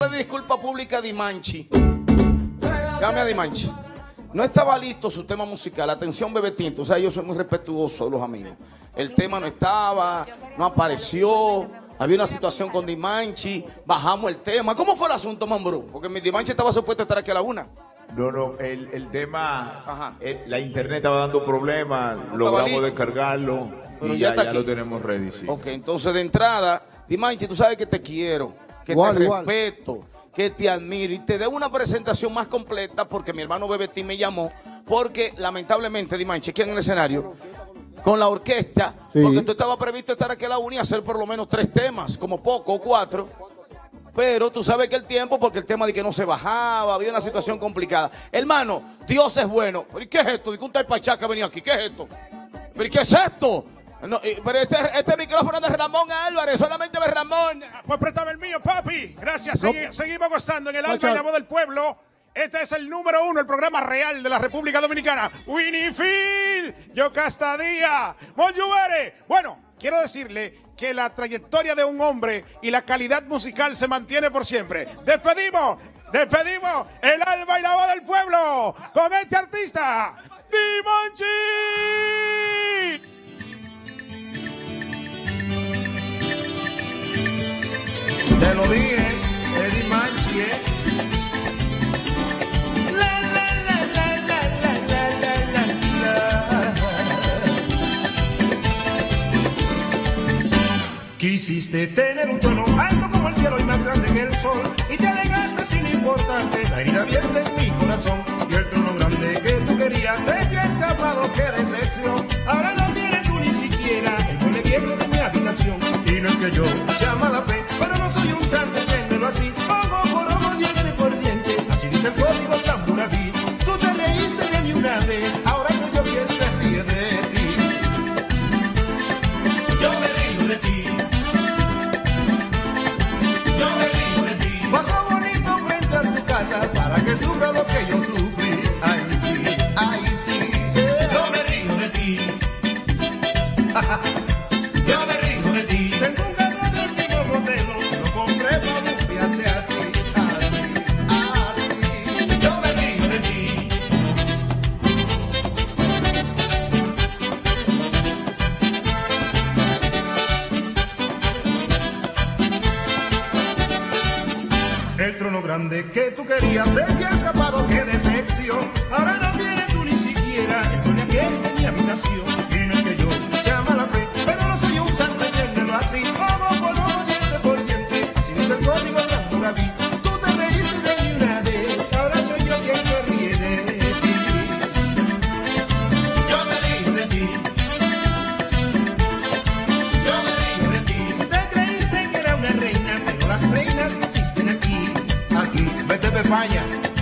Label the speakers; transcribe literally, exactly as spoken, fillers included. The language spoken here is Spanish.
Speaker 1: pedir disculpas públicas a Dimanchi. Llame a Dimanchi. No estaba listo su tema musical. Atención, Bebetín. O sea, yo soy muy respetuoso de los amigos. El tema no estaba, no apareció. Había una situación con Dimanchi. Bajamos el tema. ¿Cómo fue el asunto, Mambrú? Porque mi Dimanchi estaba supuesto a estar aquí a la una.
Speaker 2: No, no, el, el tema, el, la internet estaba dando problemas, no logramos descargarlo. Pero y ya, ya, ya lo tenemos ready, sí.
Speaker 1: Ok, entonces de entrada, Dimanchi, tú sabes que te quiero, que igual, te igual. respeto, que te admiro y te dé una presentación más completa porque mi hermano Bebetín me llamó, porque lamentablemente, Dimanchi, aquí en el escenario, con la orquesta, sí. porque tú estabas previsto estar aquí a la una y hacer por lo menos tres temas, como poco, o cuatro. Pero tú sabes que el tiempo, porque el tema de que no se bajaba, había una situación complicada. Hermano, Dios es bueno. ¿Pero qué es esto? ¿De que un tal Pachá que ha venido aquí? ¿Qué es esto? ¿Pero qué es esto? No, pero este, este micrófono es de Ramón Álvarez, solamente de Ramón.
Speaker 3: Pues préstame el mío, papi. Gracias. No. Segui seguimos gozando en el alma y la voz del pueblo. Este es el número uno, el programa real de la República Dominicana. Winnie Phil, Yocasta Díaz, Monjubere. Bueno, quiero decirle que la trayectoria de un hombre y la calidad musical se mantiene por siempre. Despedimos, despedimos el alma y la voz del pueblo con este artista, Dimanchi.
Speaker 4: Te lo dije, es Dimanchi, ¿eh? La, la, la, la, la, la, la, la, la. Quisiste tener un tono alto como el cielo y más grande que el sol, y te alegaste sin importarte la herida abierta en mi corazón, y el trono grande que tú querías se te ha escapado, qué decepción. Ahora no tienes tú ni siquiera el mueble viejo de mi habitación, y no es que yo llama la fe, pero no soy un santo, entiéndelo así, ojo por ojo, diente por diente, así dice el código Hammurabi. Tú te reíste de mí una vez, ahora soy yo quien se ríe de ti. Yo me río de ti. Yo me río de ti. Paso bonito frente a tu casa para que sufra lo que yo sufrí. Ay sí, ay sí. Yo me río de ti. Yo me río de ti. Tengo un carro de último modelo, lo compré para bufiarte a ti, a ti, a ti. Yo me río de ti. El trono grande que tú querías se te ha escapado, qué decepción. Ahora no tienes tú ni siquiera el trono aquel de mi habitación. Y no es que yo llama la fe, pero no soy un santo, entiéndelo así. Ojo por ojo, diente por diente, así dice el código de Hammurabi. Tú te reíste de mí una vez, ahora soy yo quien se ríe de ti. Yo me río de ti. Yo me río de ti. Te creíste que era una reina, pero las reinas no existen aquí. Aquí, vete de España.